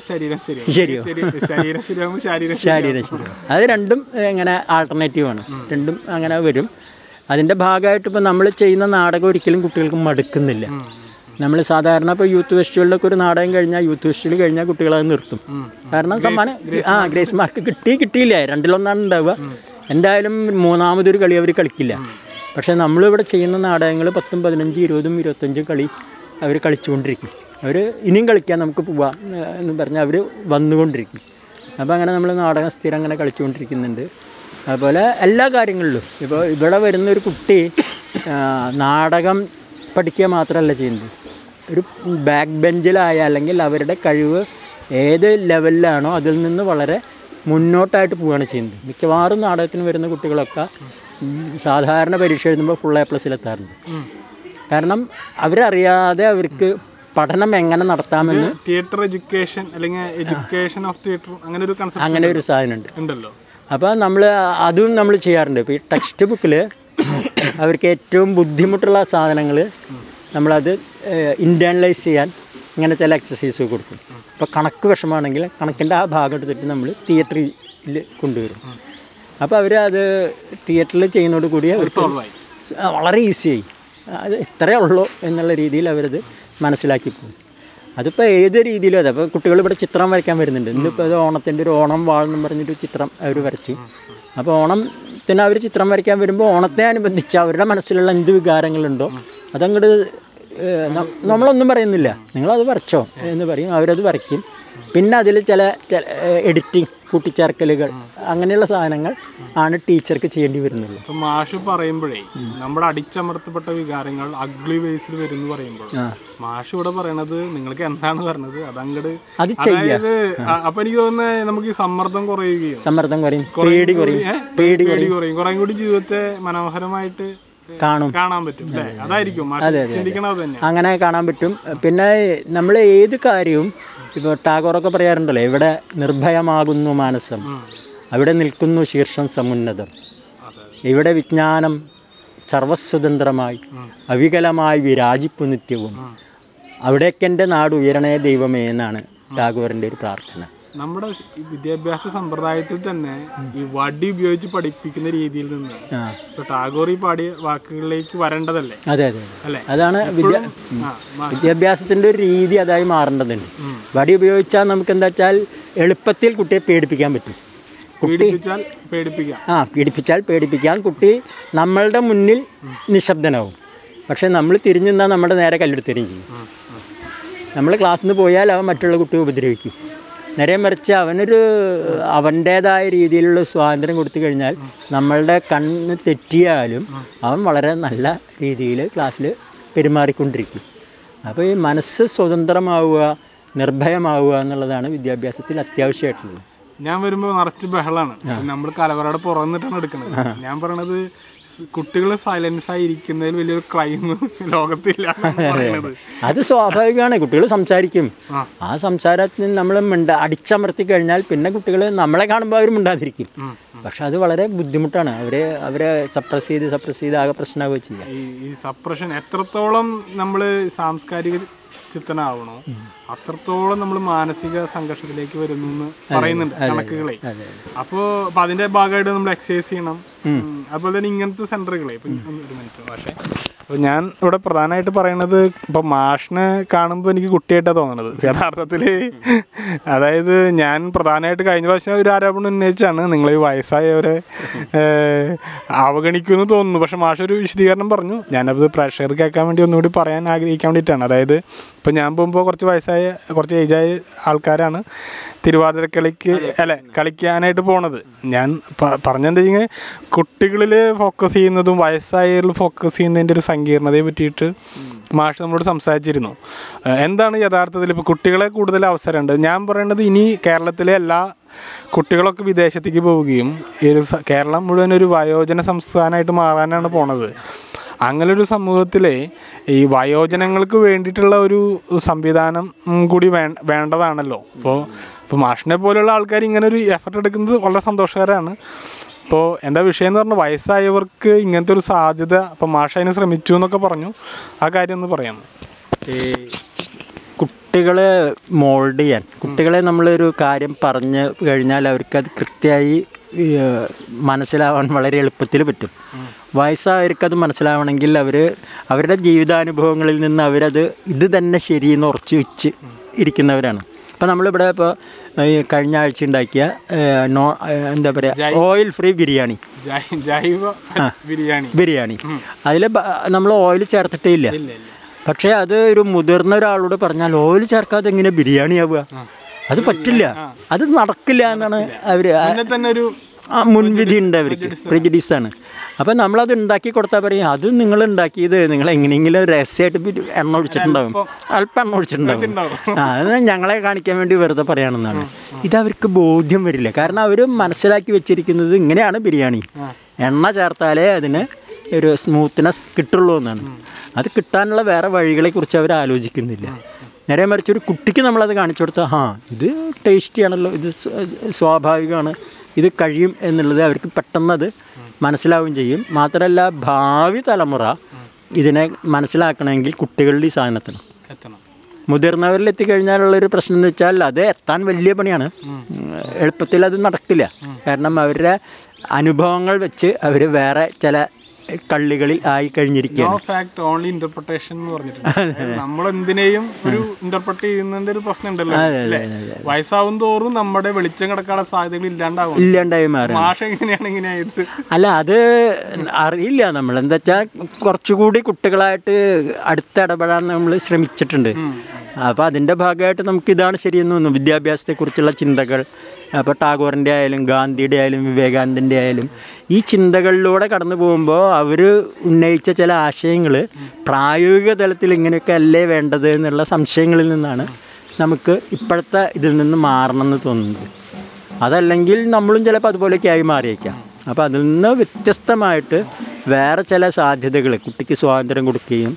ശരിയാവും. അത് രണ്ടും ഇങ്ങനെ ആൾട്ടർനേറ്റീവാണ്. രണ്ടും അങ്ങനെ വരും. അതിൻ്റെ ഭാഗമായിട്ട് ഇപ്പോൾ നമ്മൾ ചെയ്യുന്ന നാടകം ഒരിക്കലും കുട്ടികൾക്ക് മടുക്കുന്നില്ല. നമ്മൾ സാധാരണ ഇപ്പോൾ യൂത്ത് ഫെസ്റ്റിവലിലൊക്കെ ഒരു നാടകം കഴിഞ്ഞാൽ, യൂത്ത് ഫെസ്റ്റിവൽ കഴിഞ്ഞാൽ കുട്ടികളത് നിർത്തും. കാരണം സമ്മാനം ഗ്രേസ് മാർക്ക് കിട്ടിയില്ല, 2-1 ഉണ്ടാവുക. എന്തായാലും 3ാമതൊരു കളി അവർ കളിക്കില്ല. പക്ഷേ നമ്മളിവിടെ ചെയ്യുന്ന നാടകങ്ങൾ 10, 15, 20, 25 കളി അവർ കളിച്ചുകൊണ്ടിരിക്കും. അവർ ഇനിയും കളിക്കാൻ നമുക്ക് പോവാം എന്ന് പറഞ്ഞാൽ അവർ വന്നുകൊണ്ടിരിക്കും. അപ്പോൾ അങ്ങനെ നമ്മൾ നാടകം സ്ഥിരം അങ്ങനെ കളിച്ചുകൊണ്ടിരിക്കുന്നുണ്ട്. അതുപോലെ എല്ലാ കാര്യങ്ങളിലും ഇപ്പോൾ ഇവിടെ വരുന്നൊരു കുട്ടി നാടകം പഠിക്കുക മാത്രമല്ല ചെയ്യുന്നത്, ഒരു ബാക്ക് ബെഞ്ചിലായ അല്ലെങ്കിൽ അവരുടെ കഴിവ് ഏത് ലെവലിലാണോ അതിൽ നിന്ന് വളരെ മുന്നോട്ടായിട്ട് പോവുകയാണ് ചെയ്യുന്നത്. മിക്കവാറും നാടകത്തിന് വരുന്ന കുട്ടികളൊക്കെ സാധാരണ പരീക്ഷ എഴുതുമ്പോൾ ഫുൾ A+ എത്താറുണ്ട്. കാരണം അവരറിയാതെ അവർക്ക് പഠനം എങ്ങനെ നടത്താമെന്ന് തിയേറ്റർ എഡ്യൂക്കേഷൻ അല്ലെങ്കിൽ എഡ്യൂക്കേഷൻ ഓഫ് തിയേറ്റർ അങ്ങനെ ഒരു സാധനമുണ്ട് ഉണ്ടല്ലോ. അപ്പോൾ അതും നമ്മൾ ചെയ്യാറുണ്ട്. ഇപ്പോൾ ഈ ടെക്സ്റ്റ് ബുക്കിൽ അവർക്ക് ഏറ്റവും ബുദ്ധിമുട്ടുള്ള സാധനങ്ങൾ നമ്മളത് ഇൻറ്റേണലൈസ് ചെയ്യാൻ ഇങ്ങനെ ചില എക്സസൈസ് കൊടുക്കും. ഇപ്പോൾ കണക്ക് വിഷമമാണെങ്കിൽ കണക്കിൻ്റെ ആ ഭാഗം എടുത്തിട്ട് നമ്മൾ തിയേറ്ററിൽ കൊണ്ടുവരും. അപ്പോൾ അവർ അത് തിയേറ്ററിൽ ചെയ്യുന്നതോട് കൂടി അവർക്ക് വളരെ ഈസിയായി അത് ഇത്രയേ ഉള്ളൂ എന്നുള്ള രീതിയിൽ അവരത് മനസ്സിലാക്കി പോകും. അതിപ്പോൾ ഏത് രീതിയിലും അതെ. അപ്പോൾ കുട്ടികൾ ഇവിടെ ചിത്രം വരയ്ക്കാൻ വരുന്നുണ്ട്. ഇന്നിപ്പോൾ അത് ഓണത്തിൻ്റെ ഒരു ഓണം വാഴെന്നും പറഞ്ഞിട്ട് ചിത്രം അവർ വരച്ചു. അപ്പോൾ ഓണത്തിന് അവർ ചിത്രം വരയ്ക്കാൻ വരുമ്പോൾ ഓണത്തെ അനുബന്ധിച്ച് അവരുടെ മനസ്സിലുള്ള എന്ത് വികാരങ്ങളുണ്ടോ അതങ്ങോട്ട് നമ്മളൊന്നും പറയുന്നില്ല, നിങ്ങളത് വരച്ചോ എന്ന് പറയും. അവരത് വരയ്ക്കും. പിന്നെ അതിൽ ചില എഡിറ്റിംഗ് കൂട്ടിച്ചേർക്കലുകൾ അങ്ങനെയുള്ള സാധനങ്ങൾ ആണ് ടീച്ചർക്ക് ചെയ്യേണ്ടി വരുന്നുള്ളൂ. ഇപ്പം മാഷ് പറയുമ്പോഴേ നമ്മുടെ അടിച്ചമർത്തപ്പെട്ട വികാരങ്ങൾ അഗ്ലി വേസിൽ വരുമെന്ന് പറയുമ്പോൾ മാഷ് ഇവിടെ പറയണത് നിങ്ങൾക്ക് എന്താണ് പറഞ്ഞത് അതങ്ങട് അത് ചെയ്യാം. അപ്പൊ എനിക്ക് തോന്നുന്നത് നമുക്ക് ഈ സമ്മർദ്ദം കുറയുകയും പേടി കുറയും കുറേ കൂടി ജീവിതത്തെ മനോഹരമായിട്ട് കാണാൻ പറ്റും. അതായിരിക്കും അങ്ങനെ കാണാൻ പറ്റും. പിന്നെ നമ്മൾ ഏത് കാര്യവും ഇപ്പോൾ ടാഗോറൊക്കെ പറയാറുണ്ടല്ലോ, ഇവിടെ നിർഭയമാകുന്നു മാനസം, അവിടെ നിൽക്കുന്നു ശീർഷം സമുന്നതം, ഇവിടെ വിജ്ഞാനം സർവസ്വതന്ത്രമായി അവികലമായി വിരാജിപ്പു നിത്യവും, അവിടേക്കെൻ്റെ നാട് ഉയരണേ ദൈവമേ എന്നാണ് ടാഗോറിൻ്റെ ഒരു പ്രാർത്ഥന. നമ്മുടെ വിദ്യാഭ്യാസ സമ്പ്രദായത്തിൽ തന്നെ ഈ വടി ഉപയോഗിച്ച് പഠിപ്പിക്കുന്ന രീതിയിൽ നിന്ന് ഇപ്പൊ ടാഗോർ ഈ പാടിയ വാക്കുകളിലേക്ക് വരേണ്ടതല്ലേ? അതെ അല്ലേ? അതാണ് വിദ്യാഭ്യാസത്തിൻ്റെ ഒരു രീതി അതായി മാറേണ്ടതുണ്ട്. വടി ഉപയോഗിച്ചാൽ നമുക്ക് എന്താ വെച്ചാൽ എളുപ്പത്തിൽ കുട്ടിയെ പേടിപ്പിക്കാൻ പറ്റും. പീഡിപ്പിച്ചാൽ പേടിപ്പിക്കാം. കുട്ടി നമ്മളുടെ മുന്നിൽ നിശബ്ദനാവും. പക്ഷെ നമ്മൾ തിരിഞ്ഞു നിന്നാൽ നമ്മുടെ നേരെ കല്ലെടുത്തരും ചെയ്യും. നമ്മൾ ക്ലാസ്സിൽ നിന്ന് പോയാൽ അവൻ മറ്റുള്ള കുട്ടിയെ ഉപദ്രവിക്കും. നേരെ മറിച്ച് അവൻ്റേതായ രീതിയിലുള്ള സ്വാതന്ത്ര്യം കൊടുത്തു കഴിഞ്ഞാൽ നമ്മളുടെ കണ്ണ് തെറ്റിയാലും അവൻ വളരെ നല്ല രീതിയിൽ ക്ലാസ്സിൽ പെരുമാറിക്കൊണ്ടിരിക്കും. അപ്പോൾ ഈ മനസ്സ് സ്വതന്ത്രമാവുക, നിർഭയമാവുക എന്നുള്ളതാണ് വിദ്യാഭ്യാസത്തിൽ അത്യാവശ്യമായിട്ടുള്ളത്. ഞാൻ വരുമ്പോൾ നിറച്ച് ബഹളാണ്. നമ്മൾ കലവറയുടെ പുറന്നിട്ടാണ് എടുക്കുന്നത്. ഞാൻ പറയണത് കുട്ടികൾ സൈലൻസ് ആയിരിക്കുന്നതിൽ വലിയൊരു ക്രൈം ലോകത്തില്ല. അത് സ്വാഭാവികമാണ്. കുട്ടികൾ സംസാരിക്കും. ആ സംസാരത്തിന് നമ്മൾ അടിച്ചമർത്തി കഴിഞ്ഞാൽ പിന്നെ കുട്ടികൾ നമ്മളെ കാണുമ്പോൾ അവർ മിണ്ടാതിരിക്കും. പക്ഷെ അത് വളരെ ബുദ്ധിമുട്ടാണ്. അവരെ സപ്രസ് ചെയ്ത് ആകെ പ്രശ്നമാവുക ചെയ്യാം. ഈ സപ്രഷൻ എത്രത്തോളം നമ്മൾ സാംസ്കാരിക ചിത്തനാവണോ അത്രത്തോളം നമ്മൾ മാനസിക സംഘർഷത്തിലേക്ക് വരുന്നു എന്ന് പറയുന്നുണ്ട് കണക്കുകളെ. അപ്പോൾ അതിന്റെ ഭാഗമായിട്ട് നമ്മൾ എക്സസൈസ് ചെയ്യണം. അതുപോലെ തന്നെ ഇങ്ങനത്തെ സെന്ററുകളെ ഒരു മിനിറ്റ് പക്ഷേ അപ്പോൾ ഞാൻ ഇവിടെ പ്രധാനമായിട്ട് പറയണത് ഇപ്പം മാഷിനെ കാണുമ്പോൾ എനിക്ക് കുട്ടിയായിട്ടാണ് തോന്നണത് യഥാർത്ഥത്തിൽ. അതായത് ഞാൻ പ്രധാനമായിട്ട് കഴിഞ്ഞ പ്രാവശ്യം ഒരു ആരോപണം ഉന്നയിച്ചാണ് നിങ്ങൾ ഈ വയസ്സായവരെ അവഗണിക്കുമെന്ന് തോന്നുന്നു. പക്ഷെ മാഷ് ഒരു വിശദീകരണം പറഞ്ഞു. ഞാനത് പ്രേക്ഷകർ കേൾക്കാൻ വേണ്ടി ഒന്നുകൂടി പറയാൻ ആഗ്രഹിക്കാൻ വേണ്ടിയിട്ടാണ്. അതായത് ഇപ്പം ഞാൻ പോകുമ്പോൾ കുറച്ച് ഏജായ ആൾക്കാരാണ് കളിക്കാനായിട്ട് പോണത്. ഞാൻ പറഞ്ഞെന്താ വെച്ചാൽ കുട്ടികളിൽ ഫോക്കസ് ചെയ്യുന്നതും വയസ്സായവരിൽ ഫോക്കസ് ചെയ്യുന്നതിൻ്റെ ഒരു സങ്കീർണതയെ പറ്റിയിട്ട് മാഷ് നമ്മളോട് സംസാരിച്ചിരുന്നു. എന്താണ് യഥാർത്ഥത്തിൽ ഇപ്പോൾ കുട്ടികളെ കൂടുതൽ അവസരമുണ്ട്. ഞാൻ പറയേണ്ടത് ഇനി കേരളത്തിലെ എല്ലാ കുട്ടികളൊക്കെ വിദേശത്തേക്ക് പോവുകയും കേരളം മുഴുവൻ ഒരു വയോജന സംസ്ഥാനമായിട്ട് മാറാനാണ് പോണത്. അങ്ങനൊരു സമൂഹത്തിലെ ഈ വയോജനങ്ങൾക്ക് വേണ്ടിയിട്ടുള്ള ഒരു സംവിധാനം കൂടി വേണ്ടതാണല്ലോ. ഇപ്പോൾ മാഷിനെ പോലെയുള്ള ആൾക്കാർ ഇങ്ങനെ ഒരു എഫർട്ട് എടുക്കുന്നത് വളരെ സന്തോഷകരമാണ്. ഇപ്പോൾ എന്താ വിഷയം എന്ന് പറഞ്ഞാൽ വയസ്സായവർക്ക് ഇങ്ങനത്തെ ഒരു സാധ്യത ഇപ്പോൾ മാഷ് അതിന് ശ്രമിച്ചു എന്നൊക്കെ പറഞ്ഞു. ആ കാര്യം ഒന്ന് പറയാം. ഈ കുട്ടികളെ മോൾഡ് ചെയ്യാൻ, കുട്ടികളെ നമ്മളൊരു കാര്യം പറഞ്ഞു കഴിഞ്ഞാൽ അവർക്കത് കൃത്യമായി മനസ്സിലാവാൻ വളരെ എളുപ്പത്തിൽ പറ്റും. വയസ്സായവർക്കത് മനസ്സിലാവണമെങ്കിൽ അവരുടെ ജീവിതാനുഭവങ്ങളിൽ നിന്ന് ഇത് തന്നെ ശരിയെന്ന് ഉറച്ചു വെച്ച് ഇരിക്കുന്നവരാണ്. അപ്പോൾ നമ്മളിവിടെ ഇപ്പോൾ കഴിഞ്ഞ ആഴ്ച ഉണ്ടാക്കിയ എന്താ പറയുക ഓയിൽ ഫ്രീ ബിരിയാണി അതിൽ നമ്മൾ ഓയിൽ ചേർത്തിട്ടേ ഇല്ല. പക്ഷേ അത് ഒരു മുതിർന്ന ഒരാളോട് പറഞ്ഞാൽ ഓയിൽ ചേർക്കാതെ എങ്ങനെ ബിരിയാണി ആവുക? അത് പറ്റില്ല, അത് നടക്കില്ല എന്നാണ് അവർ മുൻവിധി ഉണ്ട് അവർക്ക്, പ്രെജുഡീസാണ്. അപ്പം നമ്മളത് ഉണ്ടാക്കി കൊടുത്താൽ പറയും അത് നിങ്ങൾ ഉണ്ടാക്കിയത് നിങ്ങൾ എങ്ങനെയെങ്കിലും രഹസ്യമായിട്ട് എണ്ണ ഒഴിച്ചിട്ടുണ്ടാവും, അല്പം എണ്ണ ഒഴിച്ചിട്ടുണ്ടാവും, അത് ഞങ്ങളെ കാണിക്കാൻ വേണ്ടി വെറുതെ പറയുകയാണെന്നാണ്. ഇതവർക്ക് ബോധ്യം വരില്ല. കാരണം അവർ മനസ്സിലാക്കി വെച്ചിരിക്കുന്നത് ഇങ്ങനെയാണ് ബിരിയാണി, എണ്ണ ചേർത്താലേ അതിന് ഒരു സ്മൂത്ത്നെസ് കിട്ടുള്ളൂ എന്നാണ്. അത് കിട്ടാനുള്ള വേറെ വഴികളെക്കുറിച്ച് അവർ ആലോചിക്കുന്നില്ല. നേരെ മറിച്ച് ഒരു കുട്ടിക്ക് നമ്മളത് കാണിച്ചു കൊടുത്താൽ ഇത് ടേസ്റ്റിയാണല്ലോ, ഇത് സ്വാഭാവികമാണ്, ഇത് കഴിയും എന്നുള്ളത് അവർക്ക് പെട്ടെന്നത് മനസ്സിലാവുകയും ചെയ്യും. മാത്രമല്ല ഭാവി തലമുറ ഇതിനെ മനസ്സിലാക്കണമെങ്കിൽ കുട്ടികളുടെ ഈ സാധനത്തിന് മുതിർന്നവരിൽ എത്തിക്കഴിഞ്ഞാലുള്ളൊരു പ്രശ്നം എന്ന് വെച്ചാൽ അത് എത്താൻ വലിയ പണിയാണ്. എളുപ്പത്തിൽ അത് നടക്കില്ല. കാരണം അവരുടെ അനുഭവങ്ങൾ വെച്ച് അവർ വേറെ ചില കള്ളികളിൽ ആയി കഴിഞ്ഞിരിക്കുകയാണ്. നമ്മളെന്തിനേയും ഒരു ഇന്റർപ്രറ്റ് ചെയ്യുന്നതിന്റെ ഒരു പ്രശ്നം ഉണ്ടല്ലോ. വയസ്സാവും തോറും നമ്മുടെ വെളിച്ചം കിടക്കാനുള്ള സാധ്യതകൾ ഇല്ലാണ്ടായി മാറും. അല്ല, അത് അറിയില്ല. നമ്മൾ എന്താ വെച്ചാൽ കുറച്ചുകൂടി കുട്ടികളായിട്ട് അടുത്തിടപെടാൻ നമ്മൾ ശ്രമിച്ചിട്ടുണ്ട്. അപ്പോൾ അതിൻ്റെ ഭാഗമായിട്ട് നമുക്കിതാണ് ശരിയെന്ന് തോന്നുന്നു. വിദ്യാഭ്യാസത്തെക്കുറിച്ചുള്ള ചിന്തകൾ, അപ്പോൾ ടാഗോറിൻ്റെ ആയാലും ഗാന്ധിയുടെ ആയാലും വിവേകാനന്ദൻ്റെ ആയാലും ഈ ചിന്തകളിലൂടെ കടന്നു പോകുമ്പോൾ അവർ ഉന്നയിച്ച ചില ആശയങ്ങൾ പ്രായോഗിക തലത്തിൽ ഇങ്ങനെയൊക്കെ അല്ലേ വേണ്ടത് എന്നുള്ള സംശയങ്ങളിൽ നിന്നാണ് നമുക്ക് ഇപ്പോഴത്തെ ഇതിൽ നിന്ന് മാറണമെന്ന് തോന്നുന്നത്. അതല്ലെങ്കിൽ നമ്മളും ചിലപ്പോൾ അതുപോലെയൊക്കെ ആയി മാറിയേക്കാം. അപ്പോൾ അതിൽ നിന്ന് വ്യത്യസ്തമായിട്ട് വേറെ ചില സാധ്യതകൾ കുട്ടിക്ക് സ്വാതന്ത്ര്യം കൊടുക്കുകയും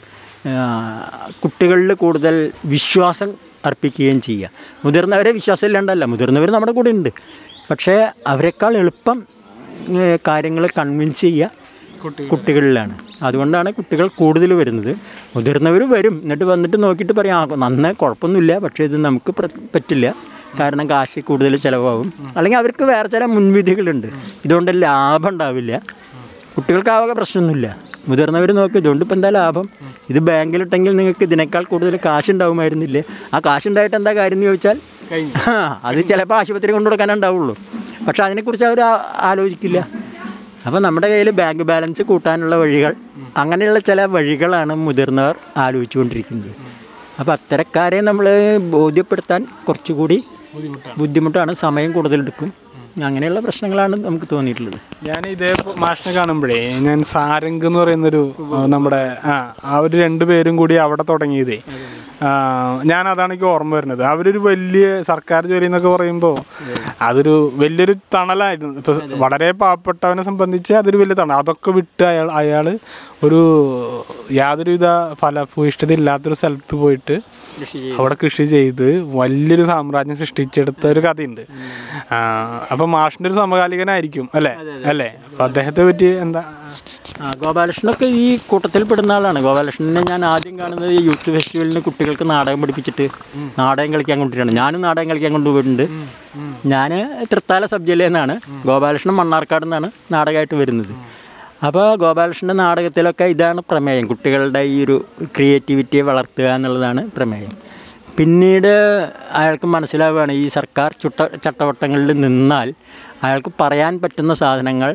കുട്ടികളിൽ കൂടുതൽ വിശ്വാസം അർപ്പിക്കുകയും ചെയ്യുക. മുതിർന്നവരെ വിശ്വാസം ഇല്ലാണ്ടല്ല, മുതിർന്നവർ നമ്മുടെ കൂടെ ഉണ്ട്. പക്ഷേ അവരെക്കാൾ എളുപ്പം കാര്യങ്ങൾ കൺവിൻസ് ചെയ്യുക കുട്ടികളിലാണ്. അതുകൊണ്ടാണ് കുട്ടികൾ കൂടുതൽ വരുന്നത്. മുതിർന്നവർ വരും, എന്നിട്ട് വന്നിട്ട് നോക്കിയിട്ട് പറയാം നന്നായി കുഴപ്പമൊന്നുമില്ല, പക്ഷേ ഇത് നമുക്ക് പറ്റില്ല, കാരണം കാശ് കൂടുതൽ ചിലവാകും, അല്ലെങ്കിൽ അവർക്ക് വേറെ ചില മുൻവിധികളുണ്ട്, ഇതുകൊണ്ട് ലാഭം ഉണ്ടാവില്ല. കുട്ടികൾക്ക് ആകെ പ്രശ്നമൊന്നുമില്ല. മുതിർന്നവർ നോക്കി ഇതുകൊണ്ട് ഇപ്പം എന്താ ലാഭം, ഇത് ബാങ്കിലിട്ടെങ്കിൽ നിങ്ങൾക്ക് ഇതിനേക്കാൾ കൂടുതൽ കാശുണ്ടാവുമായിരുന്നില്ലേ, ആ കാശുണ്ടായിട്ട് എന്താ കാര്യം എന്ന് ചോദിച്ചാൽ അത് ചിലപ്പോൾ ആശുപത്രി കൊണ്ടു കൊടുക്കാനുണ്ടാവുള്ളൂ. പക്ഷെ അതിനെക്കുറിച്ച് അവർ ആലോചിക്കില്ല. അപ്പോൾ നമ്മുടെ കയ്യിൽ ബാങ്ക് ബാലൻസ് കൂട്ടാനുള്ള വഴികൾ, അങ്ങനെയുള്ള ചില വഴികളാണ് മുതിർന്നവർ ആലോചിച്ചുകൊണ്ടിരിക്കുന്നത്. അപ്പോൾ അത്തരക്കാരെ നമ്മൾ ബോധ്യപ്പെടുത്താൻ കുറച്ചുകൂടി ബുദ്ധിമുട്ടാണ്, സമയം കൂടുതലെടുക്കും. അങ്ങനെയുള്ള പ്രശ്നങ്ങളാണ് നമുക്ക് തോന്നിയിട്ടുള്ളത്. ഞാൻ ഇതേ മാഷിനെ കാണുമ്പോഴേ ഞാൻ സാരംഗ് എന്ന് പറയുന്നൊരു നമ്മുടെ അവർ രണ്ടുപേരും കൂടി അവിടെ തുടങ്ങിയതേ, ഞാൻ അതാണ് എനിക്ക് ഓർമ്മ വരുന്നത്. അവരൊരു വലിയ സർക്കാർ ജോലി എന്നൊക്കെ പറയുമ്പോൾ അതൊരു വലിയൊരു തണലായിരുന്നു. ഇപ്പം വളരെ പാവപ്പെട്ടവനെ സംബന്ധിച്ച് അതൊരു വലിയ തണൽ. അതൊക്കെ വിട്ട് അയാൾ ഒരു യാതൊരുവിധ ഫലഭൂയിഷ്ഠത ഇല്ലാത്തൊരു സ്ഥലത്ത് പോയിട്ട് അവിടെ കൃഷി ചെയ്ത് വലിയൊരു സാമ്രാജ്യം സൃഷ്ടിച്ചെടുത്ത ഒരു കഥയുണ്ട്. അപ്പം മാഷിൻ്റെ ഒരു സമകാലികനായിരിക്കും അല്ലേ? അപ്പം അദ്ദേഹത്തെ പറ്റി എന്താ? ഗോപാലകൃഷ്ണനൊക്കെ ഈ കൂട്ടത്തിൽ പെടുന്ന ആളാണ്. ഗോപാലകൃഷ്ണനെ ഞാൻ ആദ്യം കാണുന്നത് യൂത്ത് ഫെസ്റ്റിവലിന് കുട്ടികൾക്ക് നാടകം പഠിപ്പിച്ചിട്ട് നാടകം കളിക്കാൻ കൊണ്ടിട്ടാണ്. ഞാനും നാടകം കളിക്കാൻ കൊണ്ടുപോയിട്ടുണ്ട്. ഞാൻ തൃത്താല സബ് ജില്ലയിൽ നിന്നാണ്, ഗോപാലകൃഷ്ണൻ മണ്ണാർക്കാട് നിന്നാണ് നാടകമായിട്ട് വരുന്നത്. അപ്പോൾ ഗോപാലകൃഷ്ണൻ്റെ നാടകത്തിലൊക്കെ ഇതാണ് പ്രമേയം, കുട്ടികളുടെ ഈ ഒരു ക്രിയേറ്റിവിറ്റിയെ വളർത്തുക എന്നുള്ളതാണ് പ്രമേയം. പിന്നീട് അയാൾക്ക് മനസ്സിലാവുകയാണ് ഈ സർക്കാർ ചട്ടവട്ടങ്ങളിൽ നിന്നാൽ അയാൾക്ക് പറയാൻ പറ്റുന്ന സാധനങ്ങൾ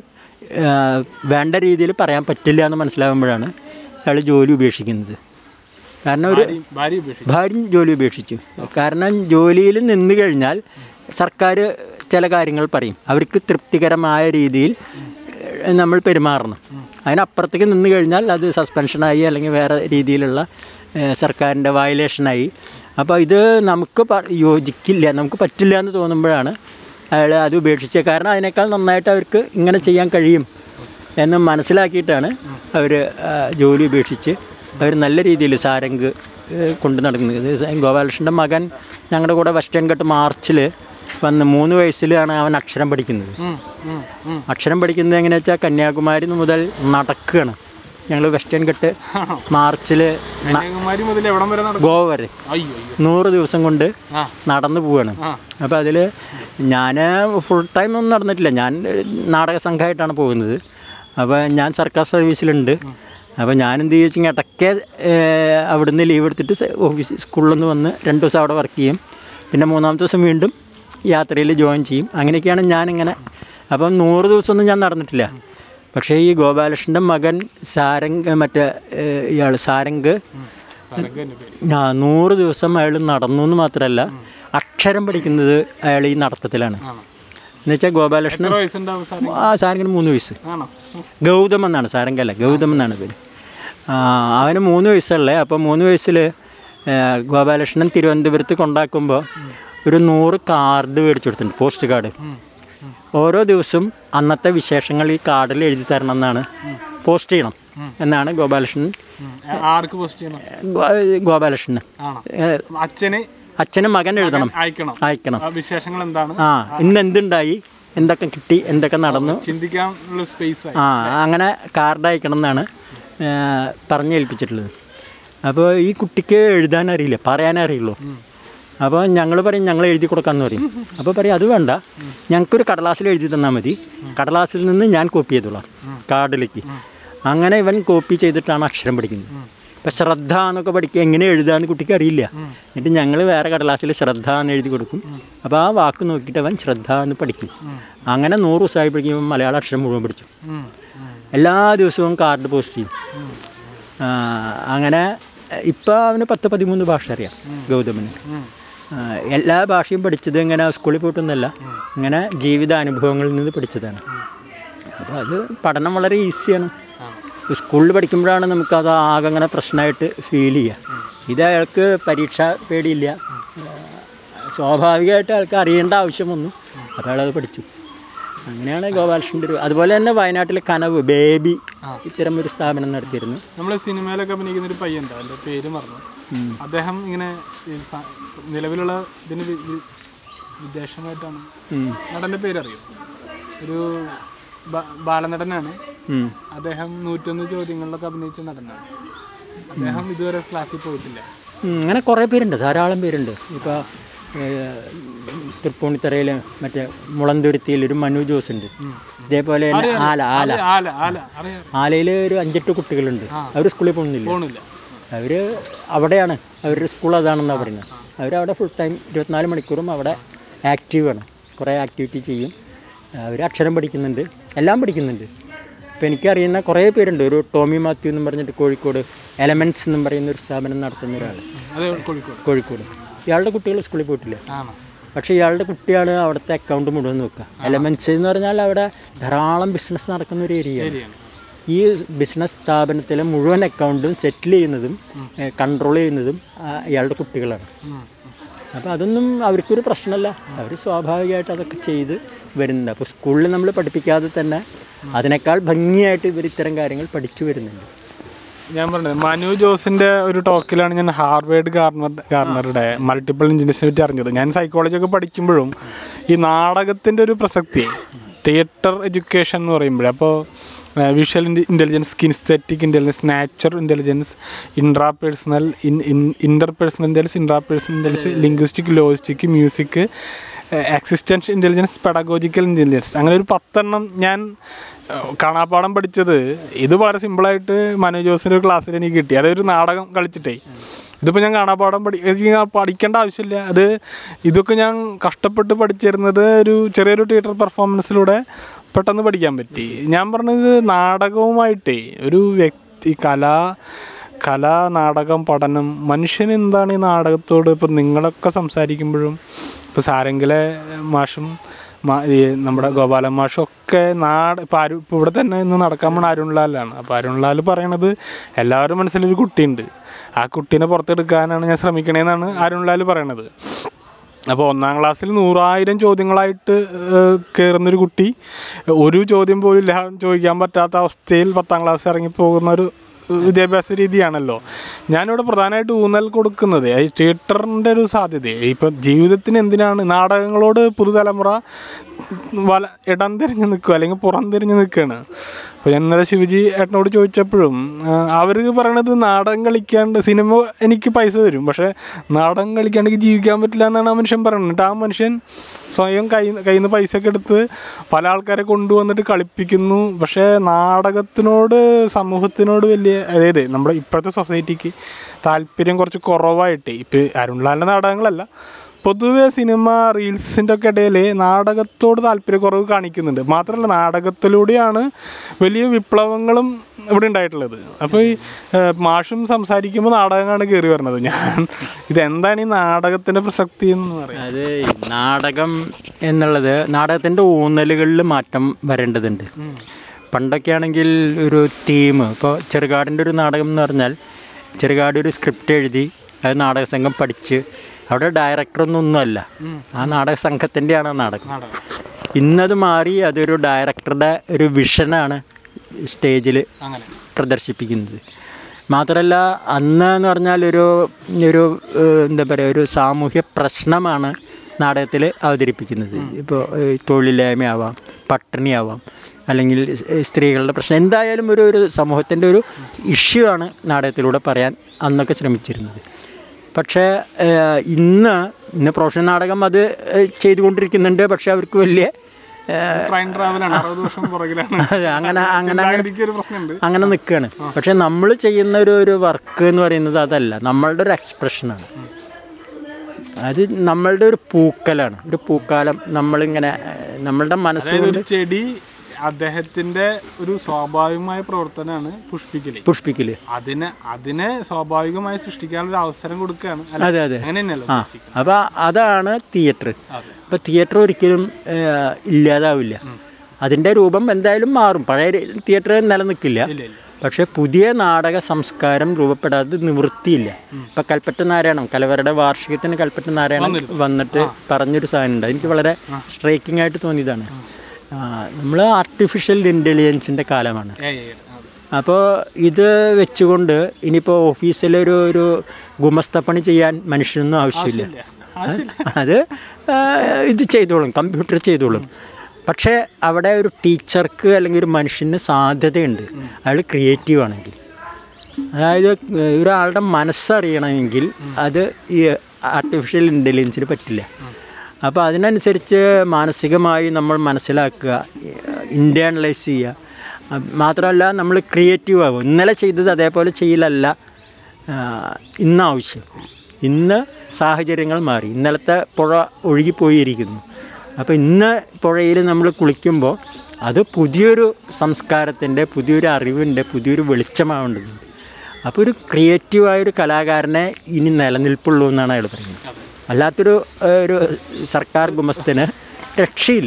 വേണ്ട രീതിയിൽ പറയാൻ പറ്റില്ല എന്ന് മനസ്സിലാകുമ്പോഴാണ് അയാൾ ജോലി ഉപേക്ഷിക്കുന്നത്. കാരണം ഒരു ഭാര്യയും ജോലി ഉപേക്ഷിച്ചു. കാരണം ജോലിയിൽ നിന്ന് കഴിഞ്ഞാൽ സർക്കാർ ചില കാര്യങ്ങൾ പറയും, അവർക്ക് തൃപ്തികരമായ രീതിയിൽ നമ്മൾ പെരുമാറണം. അതിനപ്പുറത്തേക്ക് നിന്ന് കഴിഞ്ഞാൽ അത് സസ്പെൻഷനായി അല്ലെങ്കിൽ വേറെ രീതിയിലുള്ള സർക്കാരിൻ്റെ വയലേഷനായി. അപ്പോൾ ഇത് നമുക്ക് യോജിക്കില്ല, നമുക്ക് പറ്റില്ല എന്ന് തോന്നുമ്പോഴാണ് അയാൾ അത് ഉപേക്ഷിച്ചത്. കാരണം അതിനേക്കാൾ നന്നായിട്ട് അവർക്ക് ഇങ്ങനെ ചെയ്യാൻ കഴിയും എന്ന് മനസ്സിലാക്കിയിട്ടാണ് അവർ ജോലി ഉപേക്ഷിച്ച് അവർ നല്ല രീതിയിൽ സാരംഗ് കൊണ്ട് നടക്കുന്നത്. ഗോപാലകൃഷ്ണൻ്റെ മകൻ ഞങ്ങളുടെ കൂടെ വെസ്റ്റേൺ കട്ട് മാർച്ചിൽ വന്ന് 3 വയസ്സിലാണ് അവൻ അക്ഷരം പഠിക്കുന്നത്. അക്ഷരം പഠിക്കുന്നത് എങ്ങനെയാ വെച്ചാൽ കന്യാകുമാരി മുതൽ നടക്കുകയാണ്. ഞങ്ങൾ വെസ്റ്റേൺ കട്ട് മാർച്ചിൽ ഗോവ വരെ 100 ദിവസം കൊണ്ട് നടന്നു പോവുകയാണ്. അപ്പോൾ അതിൽ ഞാൻ ഫുൾ ടൈം ഒന്നും നടന്നിട്ടില്ല, ഞാൻ നാടക സംഘമായിട്ടാണ് പോകുന്നത്. അപ്പോൾ ഞാൻ സർക്കാർ സർവീസിലുണ്ട്. അപ്പോൾ ഞാൻ എന്ത് ചോദിച്ചാൽ ഇടയ്ക്ക് അവിടുന്ന് ലീവ് എടുത്തിട്ട് സ്കൂളിൽ നിന്ന് വന്ന് 2 ദിവസം അവിടെ വർക്ക് ചെയ്യും. പിന്നെ 3-ാമത്തെ ദിവസം വീണ്ടും യാത്രയിൽ ജോയിൻ ചെയ്യും. അങ്ങനെയൊക്കെയാണ് ഞാനിങ്ങനെ. അപ്പം 100 ദിവസമൊന്നും ഞാൻ നടന്നിട്ടില്ല. പക്ഷേ ഈ ഗോപാലകൃഷ്ണൻ്റെ മകൻ സാരംഗ്, മറ്റേ ഇയാൾ സാരംഗ് 100 ദിവസം അയാൾ നടന്നു എന്ന് മാത്രമല്ല അക്ഷരം പഠിക്കുന്നത് അയാൾ ഈ നടത്തത്തിലാണ്. എന്നുവെച്ചാൽ ഗോപാലകൃഷ്ണൻ എത്ര വയസ്സുണ്ടാവും സാർ? ആ സാറിന് 3 വയസ്സ്. ആണോ? ഗൗതം എന്നാണ് സാരംഗല്ല, ഗൗതം എന്നാണ് പേര്. അവന് 3 വയസ്സല്ലേ. അപ്പോൾ 3 വയസ്സിൽ ഗോപാലകൃഷ്ണൻ തിരുവനന്തപുരത്ത് കൊണ്ടാക്കുമ്പോൾ ഒരു 100 കാർഡ് മേടിച്ചു കൊടുത്തിട്ടുണ്ട്, പോസ്റ്റ് കാർഡ്. ഓരോ ദിവസവും അന്നത്തെ വിശേഷങ്ങൾ ഈ കാർഡിൽ എഴുതി തരണം എന്നാണ്, പോസ്റ്റ് ചെയ്യണം എന്നാണ് ഗോപാലകൃഷ്ണൻ. ആർക്ക് പോസ്റ്റ് ചെയ്യണം? ഗോപാലകൃഷ്ണന്. അച്ഛന് മകൻ എഴുതണം, അയക്കണം. വിശേഷങ്ങൾ എന്താണ്, ഇന്ന് എന്തുണ്ടായി, എന്തൊക്കെ കിട്ടി, എന്തൊക്കെ നടന്നു, ചിന്തിക്കാനുള്ള സ്പേസ്. അങ്ങനെ കാർഡ് അയക്കണം എന്നാണ് പറഞ്ഞേൽപ്പിച്ചിട്ടുള്ളത്. അപ്പോൾ ഈ കുട്ടിക്ക് എഴുതാൻ അറിയില്ല, പറയാനറിയുള്ളൂ. അപ്പോൾ ഞങ്ങൾ പറയും ഞങ്ങൾ എഴുതി കൊടുക്കാമെന്ന് പറയും. അപ്പോൾ പറയും അത് വേണ്ട, ഞങ്ങൾക്കൊരു കടലാസിൽ എഴുതി തന്നാൽ മതി, കടലാസിൽ നിന്ന് ഞാൻ കോപ്പി ചെയ്തോളാം കാർഡിലേക്ക്. അങ്ങനെ ഇവൻ കോപ്പി ചെയ്തിട്ടാണ് അക്ഷരം പഠിക്കുന്നത്. ഇപ്പം ശ്രദ്ധ എന്നൊക്കെ പഠിക്കുക, എങ്ങനെ എഴുതാമെന്ന് കുട്ടിക്ക് അറിയില്ല. എന്നിട്ട് ഞങ്ങൾ വേറെ കടലാസിൽ ശ്രദ്ധ എന്ന് എഴുതി കൊടുക്കും. അപ്പോൾ ആ വാക്ക് നോക്കിയിട്ട് അവൻ ശ്രദ്ധ എന്ന് പഠിക്കും. അങ്ങനെ 100 ദിവസമായി പഠിക്കുമ്പോൾ മലയാള അക്ഷരം മുഴുവൻ പഠിച്ചു. എല്ലാ ദിവസവും കാർഡ് പോസ്റ്റ് ചെയ്യും. അങ്ങനെ ഇപ്പോൾ അവന് 10-13 ഭാഷ അറിയാം ഗൗതമന്. എല്ലാ ഭാഷയും പഠിച്ചത് ഇങ്ങനെ സ്കൂളിൽ പോയിട്ടൊന്നുമല്ല, ഇങ്ങനെ ജീവിതാനുഭവങ്ങളിൽ നിന്ന് പഠിച്ചതാണ്. അപ്പോൾ അത് പഠനം വളരെ ഈസിയാണ്. സ്കൂളിൽ പഠിക്കുമ്പോഴാണ് നമുക്കത് ആകെ അങ്ങനെ പ്രശ്നമായിട്ട് ഫീൽ ചെയ്യുക. ഇത് അയാൾക്ക് പരീക്ഷ പേടിയില്ല, സ്വാഭാവികമായിട്ട് അയാൾക്ക് അറിയേണ്ട ആവശ്യം വന്നു, അപ്പോൾ അയാളത് പഠിച്ചു. അങ്ങനെയാണ് ഗോപാലകൃഷ്ണൻ്റെ ഒരു. അതുപോലെ തന്നെ വയനാട്ടിലെ കനവ് ബേബി ഇത്തരം ഒരു സ്ഥാപനം നടത്തിയിരുന്നു. നമ്മൾ സിനിമയിലൊക്കെ അഭിനയിക്കുന്ന ഒരു പയ്യുണ്ട്, എൻ്റെ പേര് മറന്നു. അദ്ദേഹം ഇങ്ങനെ നിലവിലുള്ള ഇതിന് വിദേശമായിട്ടാണ്. നടൻ്റെ പേരറിയും, ഒരു ബാലനടനാണ് അദ്ദേഹം. 101 ചോദ്യങ്ങളിലൊക്കെ അഭിനയിച്ച നടനാണ് അദ്ദേഹം. ഇതുവരെ ക്ലാസ്സിൽ പോയിട്ടില്ല. അങ്ങനെ കുറേ പേരുണ്ട്, ധാരാളം പേരുണ്ട്. ഇപ്പോൾ തൃപ്പൂണിത്തറയിൽ മറ്റേ മുളന്തുരുത്തിയിൽ ഒരു മനു ജോസ് ഉണ്ട്. ഇതേപോലെ ആലയിൽ ഒരു 5-8 കുട്ടികളുണ്ട്. അവർ സ്കൂളിൽ പോകുന്നില്ല, അവർ അവിടെയാണ്, അവരുടെ സ്കൂൾ അതാണെന്നാണ് പറയുന്നത്. അവരവിടെ ഫുൾ ടൈം 24 മണിക്കൂറും അവിടെ ആക്റ്റീവാണ്, കുറേ ആക്ടിവിറ്റി ചെയ്യും. അവർ അക്ഷരം പഠിക്കുന്നുണ്ട്, എല്ലാം പഠിക്കുന്നുണ്ട്. ഇപ്പോൾ എനിക്കറിയുന്ന കുറേ പേരുണ്ട്. ഒരു ടോമി മാത്യു എന്നും പറഞ്ഞിട്ട് കോഴിക്കോട് എലമെൻറ്റ്സ് എന്നും പറയുന്ന ഒരു സ്ഥാപനം നടത്തുന്ന ഒരാൾ, കോഴിക്കോട്. ഇയാളുടെ കുട്ടികൾ സ്കൂളിൽ പോയിട്ടില്ല, പക്ഷേ ഇയാളുടെ കുട്ടിയാണ് അവിടുത്തെ അക്കൗണ്ട് മുഴുവൻ നോക്കുക. എലമെൻറ്റ്സ് എന്ന് പറഞ്ഞാൽ അവിടെ ധാരാളം ബിസിനസ് നടക്കുന്ന ഒരു ഏരിയയാണ്. ഈ ബിസിനസ് സ്ഥാപനത്തിലെ മുഴുവൻ അക്കൗണ്ടും സെറ്റിൽ ചെയ്യുന്നതും കൺട്രോൾ ചെയ്യുന്നതും ഇയാളുടെ കുട്ടികളാണ്. അപ്പോൾ അതൊന്നും അവർക്കൊരു പ്രശ്നമല്ല, അവർ സ്വാഭാവികമായിട്ട് അതൊക്കെ ചെയ്ത് വരുന്നുണ്ട്. അപ്പോൾ സ്കൂളിൽ നമ്മൾ പഠിപ്പിക്കാതെ തന്നെ അതിനേക്കാൾ ഭംഗിയായിട്ട് ഇവർ ഇത്തരം കാര്യങ്ങൾ പഠിച്ചു വരുന്നുണ്ട്. ഞാൻ പറഞ്ഞത് മനു ജോസിൻ്റെ ഒരു ടോക്കിലാണ് ഞാൻ ഹാർവേഡ് ഗാർണറുടെ മൾട്ടിപ്പിൾ ഇൻറ്റലിജൻസിനെ പറ്റി അറിഞ്ഞത്. ഞാൻ സൈക്കോളജി ഒക്കെ പഠിക്കുമ്പോഴും ഈ നാടകത്തിൻ്റെ ഒരു പ്രസക്തി, തിയേറ്റർ എഡ്യൂക്കേഷൻ എന്ന് പറയുമ്പോൾ, അപ്പോൾ visual intelligence, kinaesthetic intelligence, natural intelligence, intrapersonal interpersonal intrapersonal, linguistic, logistic, music, existential intelligence, pedagogical intelligence, അങ്ങനെ ഒരു 10 ഞാൻ കാണാപ്പാടം പഠിച്ചത്. ഇത് വളരെ സിമ്പിളായിട്ട് മനു ജോസിൻ്റെ ഒരു ക്ലാസ്സിൽ എനിക്ക് കിട്ടി. അതൊരു നാടകം കളിച്ചിട്ടേ. ഇതിപ്പോൾ ഞാൻ കാണാപ്പാടം പഠിക്കേണ്ട ആവശ്യമില്ല. ഇതൊക്കെ ഞാൻ കഷ്ടപ്പെട്ട് പഠിച്ചിരുന്നത് ഒരു ചെറിയൊരു തിയേറ്റർ പെർഫോമൻസിലൂടെ പെട്ടെന്ന് പഠിക്കാൻ പറ്റി. ഞാൻ പറഞ്ഞത് നാടകവുമായിട്ടേ ഒരു വ്യക്തി കല, നാടകം, പഠനം, മനുഷ്യന് എന്താണ് ഈ നാടകത്തോട്. ഇപ്പം നിങ്ങളൊക്കെ സംസാരിക്കുമ്പോഴും ഇപ്പോൾ സാരംഗിലെ മാഷും നമ്മുടെ ഗോപാലൻ മാഷും ഒക്കെ ഇപ്പോൾ ഇവിടെ തന്നെ ഇന്ന് നടക്കാൻ പോണ അരുൺലാലാണ്. അപ്പോൾ അരുൺലാൽ പറയണത് എല്ലാവരും മനസ്സിലൊരു കുട്ടിയുണ്ട്, ആ കുട്ടീനെ പുറത്തെടുക്കാനാണ് ഞാൻ ശ്രമിക്കണേന്നാണ് അരുൺലാൽ പറയണത്. അപ്പോൾ 1-ാം ക്ലാസ്സിൽ 100,000 ചോദ്യങ്ങളായിട്ട് കയറുന്നൊരു കുട്ടി ഒരു ചോദ്യം പോലും ചോദിക്കാൻ പറ്റാത്ത അവസ്ഥയിൽ 10ാം ക്ലാസ് ഇറങ്ങിപ്പോകുന്ന ഒരു വിദ്യാഭ്യാസ രീതിയാണല്ലോ. ഞാനിവിടെ പ്രധാനമായിട്ട് ഊന്നൽ കൊടുക്കുന്നത് ഈ തിയേറ്ററിൻ്റെ ഒരു സാധ്യത. ഇപ്പം ജീവിതത്തിന് എന്തിനാണ് നാടകങ്ങളോട് പുതുതലമുറ ഇടം തിരിഞ്ഞ് നിൽക്കുക, അല്ലെങ്കിൽ പുറം തിരിഞ്ഞ് നിൽക്കുകയാണ്. അപ്പോൾ ഞാൻ ഇന്നലെ ശിവജി ഏട്ടനോട് ചോദിച്ചപ്പോഴും അവർ പറയണത് നാടകം കളിക്കാണ്ട് സിനിമ എനിക്ക് പൈസ തരും, പക്ഷേ നാടകം കളിക്കാണ്ടെങ്കിൽ ജീവിക്കാൻ പറ്റില്ല എന്നാണ് ആ മനുഷ്യൻ പറയുന്നത്. എന്നിട്ട് ആ മനുഷ്യൻ സ്വയം കയ്യിൽ നിന്ന് പൈസ ഒക്കെ എടുത്ത് പല ആൾക്കാരെ കൊണ്ടുവന്നിട്ട് കളിപ്പിക്കുന്നു. പക്ഷേ നാടകത്തിനോട്, സമൂഹത്തിനോട് അതായത് നമ്മുടെ ഇപ്പോഴത്തെ സൊസൈറ്റിക്ക് താല്പര്യം കുറച്ച് കുറവായിട്ട്, ഇപ്പോൾ അരുൺലാലിൻ്റെ നാടകങ്ങളല്ല, പൊതുവെ സിനിമ റീൽസിൻ്റെ ഒക്കെ ഇടയിൽ നാടകത്തോട് താല്പര്യക്കുറവ് കാണിക്കുന്നുണ്ട്. മാത്രമല്ല നാടകത്തിലൂടെയാണ് വലിയ വിപ്ലവങ്ങളും ഇവിടെ ഉണ്ടായിട്ടുള്ളത്. അപ്പോൾ ഈ മാഷും സംസാരിക്കുമ്പോൾ നാടകമാണ് കയറി വരുന്നത്. ഇതെന്താണ് ഈ നാടകത്തിൻ്റെ പ്രസക്തി എന്ന് പറയുന്നത്? അത് നാടകം എന്നുള്ളത് നാടകത്തിൻ്റെ ഊന്നലുകളിൽ മാറ്റം വരേണ്ടതുണ്ട്. പണ്ടൊക്കെ ആണെങ്കിൽ ഒരു തീം, ഇപ്പോൾ ചെറുകാടിൻ്റെ ഒരു നാടകം എന്ന് പറഞ്ഞാൽ ചെറുകാട് ഒരു സ്ക്രിപ്റ്റ് എഴുതി അത് നാടക സംഘം പഠിച്ച് അവിടെ ഡയറക്ടറൊന്നുമല്ല, ആ നാടക സംഘത്തിൻ്റെയാണ് ആ നാടകം. ഇന്നത് മാറി അതൊരു ഡയറക്ടറുടെ ഒരു വിഷനാണ് സ്റ്റേജിൽ പ്രദർശിപ്പിക്കുന്നത്. മാത്രമല്ല അന്ന് എന്ന് പറഞ്ഞാൽ ഒരു എന്താ പറയുക, ഒരു സാമൂഹ്യ പ്രശ്നമാണ് നാടകത്തിൽ അവതരിപ്പിക്കുന്നത്. ഇപ്പോൾ തൊഴിലില്ലായ്മയാവാം, പട്ടിണിയാവാം, അല്ലെങ്കിൽ സ്ത്രീകളുടെ പ്രശ്നം, എന്തായാലും ഒരു സമൂഹത്തിൻ്റെ ഒരു ഇഷ്യൂ ആണ് നാടകത്തിലൂടെ പറയാൻ അന്നൊക്കെ ശ്രമിച്ചിരുന്നത്. പക്ഷേ ഇന്ന് പ്രൊഫഷണൽ നാടകം അത് ചെയ്തുകൊണ്ടിരിക്കുന്നുണ്ട്. പക്ഷേ അവർക്ക് വലിയ അങ്ങനെ നിൽക്കുകയാണ്. പക്ഷെ നമ്മൾ ചെയ്യുന്ന ഒരു വർക്ക് എന്ന് പറയുന്നത് അതല്ല, നമ്മളുടെ ഒരു എക്സ്പ്രഷനാണ്. അത് നമ്മളുടെ ഒരു പൂക്കലാണ്, ഒരു പൂക്കാലം. നമ്മളിങ്ങനെ നമ്മളുടെ മനസ്സിൽ ചെടി അദ്ദേഹത്തിന്റെ ഒരു സ്വാഭാവികമായ പ്രവർത്തനമാണ് പുഷ്പിക്കല്. അതിനെ സ്വാഭാവികമായി സൃഷ്ടിക്കാനുള്ള അവസരം കൊടുക്കുകയാണ്. അതെ അതെ, അപ്പൊ അതാണ് തിയേറ്റർ. അപ്പൊ തിയേറ്റർ ഒരിക്കലും ഇല്ലാതാവില്ല. അതിന്റെ രൂപം എന്തായാലും മാറും. പഴയ തിയേറ്റർ നിലനിൽക്കില്ല. പക്ഷേ പുതിയ നാടക സംസ്കാരം രൂപപ്പെടാതെ നിവൃത്തിയില്ല. ഇപ്പം കൽപ്പറ്റ നാരായണം കലവറയുടെ വാർഷികത്തിന് കൽപ്പറ്റ നാരായണം വന്നിട്ട് പറഞ്ഞൊരു സാധനമുണ്ട്, എനിക്ക് വളരെ സ്ട്രൈക്കിംഗ് ആയിട്ട് തോന്നിയതാണ്. നമ്മൾ ആർട്ടിഫിഷ്യൽ ഇൻ്റലിജൻസിൻ്റെ കാലമാണ്. അപ്പോൾ ഇത് വെച്ചുകൊണ്ട് ഇനിയിപ്പോൾ ഓഫീസിലൊരു ഗുമസ്തപ്പണി ചെയ്യാൻ മനുഷ്യനൊന്നും ആവശ്യമില്ല. അത് ഇത് ചെയ്തോളും, കമ്പ്യൂട്ടർ ചെയ്തോളും. പക്ഷേ അവിടെ ഒരു ടീച്ചർക്ക് അല്ലെങ്കിൽ ഒരു മനുഷ്യന് സാധ്യതയുണ്ട്, അയാൾ ക്രിയേറ്റീവ് ആണെങ്കിൽ. അതായത് ഒരാളുടെ മനസ്സറിയണമെങ്കിൽ അത് ഈ ആർട്ടിഫിഷ്യൽ ഇൻ്റലിജൻസിന് പറ്റില്ല. അപ്പോൾ അതിനനുസരിച്ച് മാനസികമായി നമ്മൾ മനസ്സിലാക്കുക, ഇൻറ്റേണലൈസ് ചെയ്യുക. മാത്രമല്ല നമ്മൾ ക്രിയേറ്റീവ് ആകും. ഇന്നലെ ചെയ്തത് അതേപോലെ ചെയ്യലല്ല ഇന്നാവശ്യം. ഇന്ന് സാഹചര്യങ്ങൾ മാറി, ഇന്നലത്തെ പുഴ ഒഴുകിപ്പോയിരിക്കുന്നു. അപ്പോൾ ഇന്ന് പുഴയിൽ നമ്മൾ കുളിക്കുമ്പോൾ അത് പുതിയൊരു സംസ്കാരത്തിൻ്റെ, പുതിയൊരു അറിവിൻ്റെ, പുതിയൊരു വെളിച്ചമാവേണ്ടതുണ്ട്. അപ്പോൾ ഒരു ക്രിയേറ്റീവായൊരു കലാകാരനെ ഇനി നിലനിൽപ്പുള്ളൂ എന്നാണ് അയാൾ പറയുന്നത്. അല്ലാത്തൊരു സർക്കാർ ഗുമസ്തന് രക്ഷയില്ല.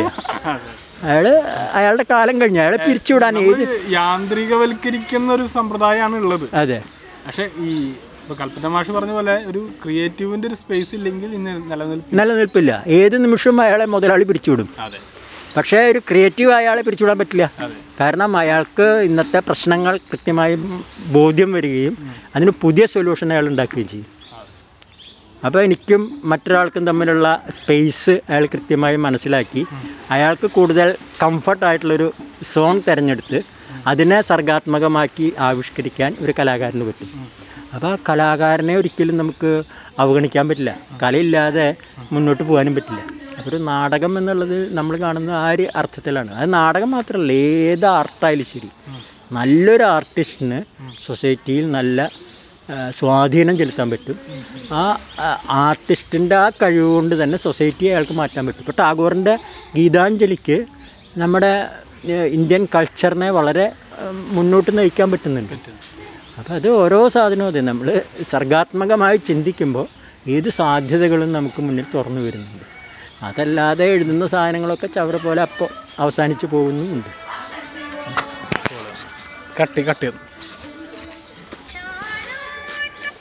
അയാളുടെ കാലം കഴിഞ്ഞ് അയാളെ പിരിച്ചുവിടാൻ യാന്ത്രികവൽക്കരിക്കുന്ന ഒരു സമ്പ്രദായമാണ് ഉള്ളത്. അതെ. പക്ഷേ ഈ കൽപ്പറ്റ മാഷ് പറഞ്ഞ പോലെ ഒരു ക്രിയേറ്റീവിൻ്റെ ഒരു സ്പേസ് ഇല്ലെങ്കിൽ ഇന്ന് നിലനിൽപ്പില്ല. ഏത് നിമിഷവും അയാളെ മുതലാളി പിരിച്ചുവിടും. പക്ഷേ ഒരു ക്രിയേറ്റീവ് അയാളെ പിരിച്ചുവിടാൻ പറ്റില്ല. കാരണം അയാൾക്ക് ഇന്നത്തെ പ്രശ്നങ്ങൾ കൃത്യമായി ബോധ്യം വരികയും അതിന് പുതിയ സൊല്യൂഷൻ അയാൾ ഉണ്ടാക്കുകയും ചെയ്യും. അപ്പോൾ എനിക്കും മറ്റൊരാൾക്കും തമ്മിലുള്ള സ്പേസ് അയാൾ കൃത്യമായി മനസ്സിലാക്കി അയാൾക്ക് കൂടുതൽ കംഫർട്ടായിട്ടുള്ളൊരു സോൺ തിരഞ്ഞെടുത്ത് അതിനെ സർഗാത്മകമാക്കി ആവിഷ്കരിക്കാൻ ഒരു കലാകാരന് പറ്റും. അപ്പോൾ ആ കലാകാരനെ ഒരിക്കലും നമുക്ക് അവഗണിക്കാൻ പറ്റില്ല. കലയില്ലാതെ മുന്നോട്ട് പോകാനും പറ്റില്ല. അപ്പോൾ ഒരു നാടകം എന്നുള്ളത് നമ്മൾ കാണുന്ന ആ ഒരു അർത്ഥത്തിലാണ്. അത് നാടകം മാത്രമല്ല, ഏത് ആർട്ടായാലും ശരി, നല്ലൊരു ആർട്ടിസ്റ്റിന് സൊസൈറ്റിയിൽ നല്ല സ്വാധീനം ചെലുത്താൻ പറ്റും. ആ ആർട്ടിസ്റ്റിൻ്റെ ആ കഴിവ് കൊണ്ട് തന്നെ സൊസൈറ്റിയെ അയാൾക്ക് മാറ്റാൻ പറ്റും. ഇപ്പോൾ ടാഗോറിൻ്റെ ഗീതാഞ്ജലിക്ക് നമ്മുടെ ഇന്ത്യൻ കൾച്ചറിനെ വളരെ മുന്നോട്ട് നയിക്കാൻ പറ്റുന്നുണ്ട്. അപ്പോൾ അത് ഓരോ സാധനവും അതെ, നമ്മൾ സർഗാത്മകമായി ചിന്തിക്കുമ്പോൾ ഏത് സാധ്യതകളും നമുക്ക് മുന്നിൽ തുറന്നു വരുന്നുണ്ട്. അതല്ലാതെ എഴുതുന്ന സാധനങ്ങളൊക്കെ ചവറ പോലെ അപ്പോൾ അവസാനിച്ച് പോകുന്നുമുണ്ട്. കട്ട്